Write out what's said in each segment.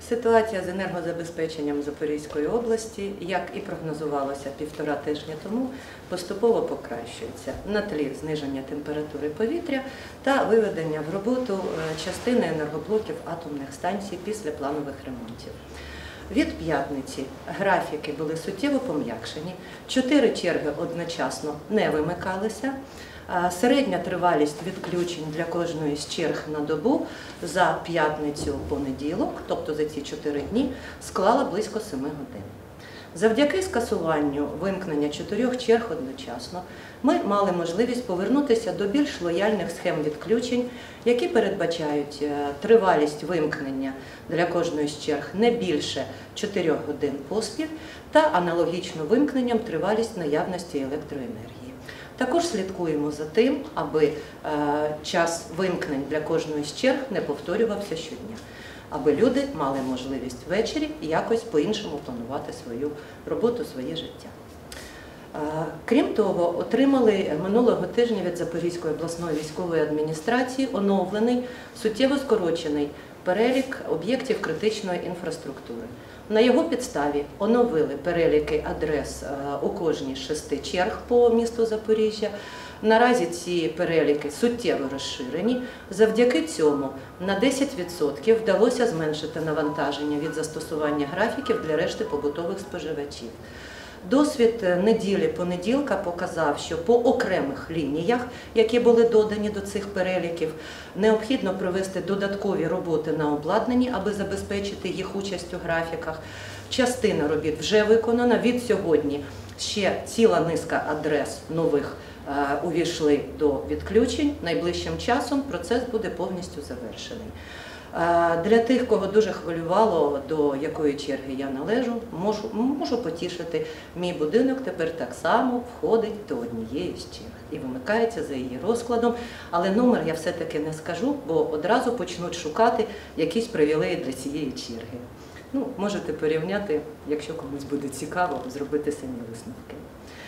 Ситуація з енергозабезпеченням Запорізької області, як і прогнозувалося 1,5 тижня тому, поступово покращується на тлі зниження температури повітря та виведення в роботу частини енергоблоків атомних станцій після планових ремонтів. Від п'ятниці графіки були суттєво пом'якшені, 4 черги одночасно не вимикалися. Середня тривалість відключень для кожної з черг на добу за п'ятницю-понеділок, тобто за ці 4 дні, склала близько 7 годин. Завдяки скасуванню вимкнення 4 черг одночасно ми мали можливість повернутися до більш лояльних схем відключень, які передбачають тривалість вимкнення для кожної з черг не більше 4 годин поспіль та аналогічно вимкненням тривалість наявності електроенергії. Також слідкуємо за тим, аби час вимкнень для кожної з черг не повторювався щодня, аби люди мали можливість ввечері якось по-іншому планувати свою роботу, своє життя. Крім того, отримали минулого тижня від Запорізької обласної військової адміністрації оновлений, суттєво скорочений перелік об'єктів критичної інфраструктури. На його підставі оновили переліки адрес у кожній з 6 черг по місту Запоріжжя. Наразі ці переліки суттєво розширені. Завдяки цьому на 10% вдалося зменшити навантаження від застосування графіків для решти побутових споживачів. Досвід неділі-понеділка показав, що по окремих лініях, які були додані до цих переліків, необхідно провести додаткові роботи на обладнанні, аби забезпечити їх участь у графіках. Частина робіт вже виконана. Від сьогодні ще ціла низка адрес нових увійшли до відключень. Найближчим часом процес буде повністю завершений. Для тих, кого дуже хвилювало, до якої черги я належу, можу потішити. Мій будинок тепер так само входить до однієї з черг і вимикається за її розкладом. Але номер я все-таки не скажу, бо одразу почнуть шукати якісь привілеї для цієї черги. Ну, можете порівняти, якщо комусь буде цікаво, зробити самі висновки.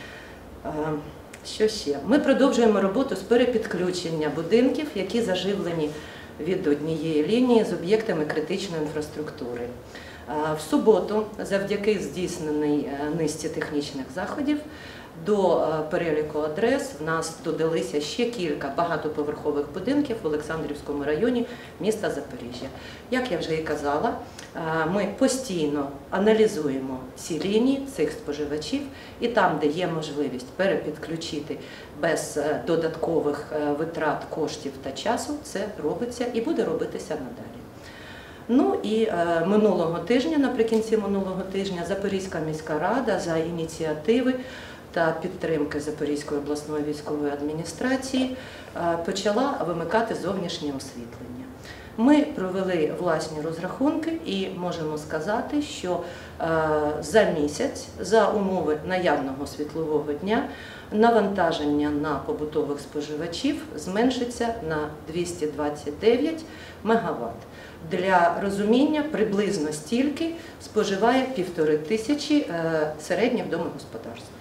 Що ще? Ми продовжуємо роботу з перепідключення будинків, які заживлені від однієї лінії з об'єктами критичної інфраструктури. В суботу, завдяки здійсненій низці технічних заходів, до переліку адрес в нас додалися ще кілька багатоповерхових будинків в Олександрівському районі міста Запоріжжя. Як я вже і казала, ми постійно аналізуємо ці лінії цих споживачів і там, де є можливість перепідключити без додаткових витрат коштів та часу, це робиться і буде робитися надалі. Ну і минулого тижня, наприкінці минулого тижня, Запорізька міська рада за ініціативи та підтримки Запорізької обласної військової адміністрації почала вимикати зовнішнє освітлення. Ми провели власні розрахунки і можемо сказати, що за місяць, за умови наявного світлового дня, навантаження на побутових споживачів зменшиться на 229 МВт. Для розуміння, приблизно стільки споживає 1500 середніх домогосподарств.